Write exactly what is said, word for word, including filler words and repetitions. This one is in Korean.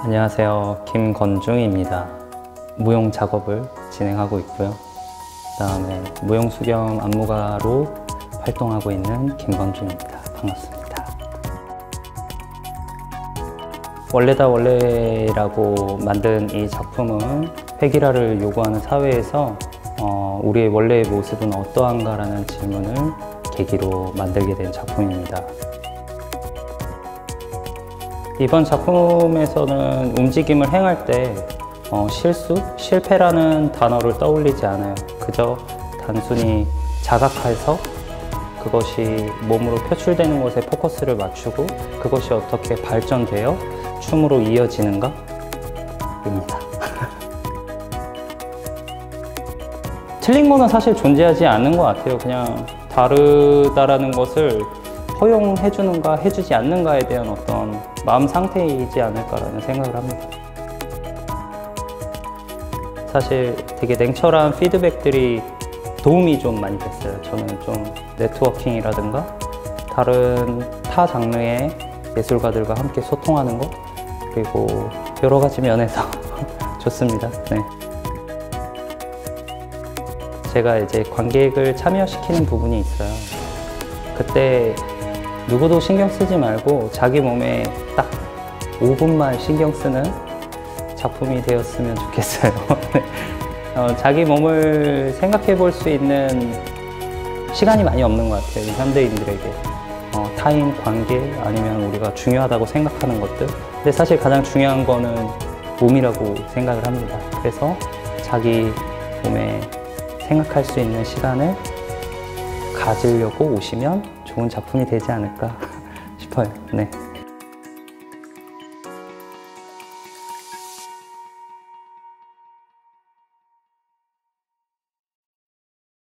안녕하세요, 김건중입니다. 무용 작업을 진행하고 있고요. 그 다음에 무용 수경 안무가로 활동하고 있는 김건중입니다. 반갑습니다. 원래다 원래라고 만든 이 작품은 획일화를 요구하는 사회에서 어, 우리의 원래의 모습은 어떠한가 라는 질문을 계기로 만들게 된 작품입니다. 이번 작품에서는 움직임을 행할 때 어, 실수, 실패라는 단어를 떠올리지 않아요. 그저 단순히 자각해서 그것이 몸으로 표출되는 것에 포커스를 맞추고 그것이 어떻게 발전되어 춤으로 이어지는가? 입니다. 틀린 거는 사실 존재하지 않는 것 같아요. 그냥 다르다라는 것을 허용해주는가 해주지 않는가에 대한 어떤 마음 상태이지 않을까라는 생각을 합니다. 사실 되게 냉철한 피드백들이 도움이 좀 많이 됐어요. 저는 좀 네트워킹이라든가 다른 타 장르의 예술가들과 함께 소통하는 것, 그리고 여러 가지 면에서 좋습니다. 네. 제가 이제 관객을 참여시키는 부분이 있어요. 그때 누구도 신경 쓰지 말고 자기 몸에 딱 오 분만 신경 쓰는 작품이 되었으면 좋겠어요. 어, 자기 몸을 생각해 볼 수 있는 시간이 많이 없는 것 같아요. 현대인들에게. 어, 타인 관계 아니면 우리가 중요하다고 생각하는 것들. 근데 사실 가장 중요한 거는 몸이라고 생각을 합니다. 그래서 자기 몸에 생각할 수 있는 시간을 가지려고 오시면 좋은 작품이 되지 않을까 싶어요. 네.